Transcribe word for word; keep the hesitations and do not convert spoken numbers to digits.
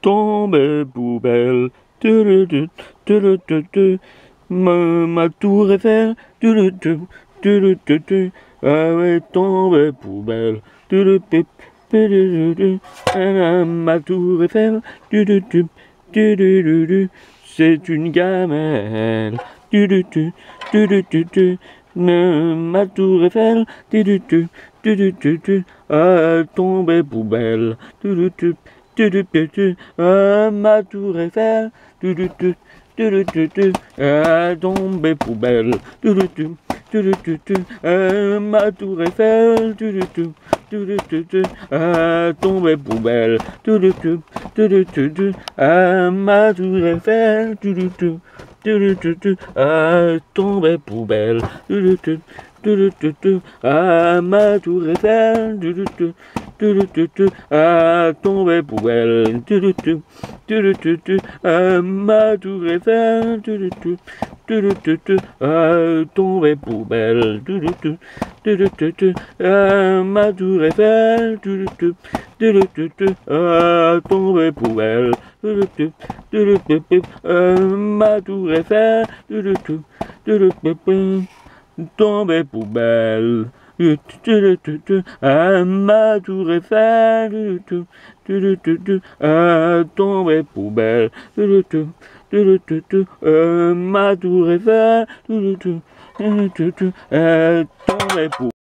Tombe poubelle, tu tu tu tu tu tu, ma, ma tour Eiffel, tu tu tu tu tu, ah ouais, tombe poubelle, tu tu tu tu, ma tour Eiffel, tu tu tu tu tu tu, c'est une gamelle, tu tu tu tu tu tu, ma tour Eiffel, tu tu tu tu tu tu, ah tombe poubelle, tu tu tu tu tu tu, ah, ma tour Eiffel, tu tu tu tu tu tu, ah, tombée poubelle, tu tu tu tu tu tu, ah, ma tour Eiffel, tu tu tu tu tu tu, ah, tombée poubelle, tu tu tu tu tu tu, ah, ma tour Eiffel, tu tu tu tu tu tu, ah, tombée poubelle, tu tu tu tu tu, ah, ma tour Eiffel, tu tu tu tu tu, ah, tombée poubelle, tu tu tu tu tu, ah, ma tour Eiffel, tu tu tu tu, ah, tombée poubelle, tu tu tu tu, ah, ma tour Eiffel, tu tu tu, ah, tombée poubelle, tu tu, ah, ma tour Eiffel, tu tu, tombée poubelle. Ah, ma tour Eiffel, ah, tombée poubelle, ah, ma tour Eiffel, ah, tombée poubelle.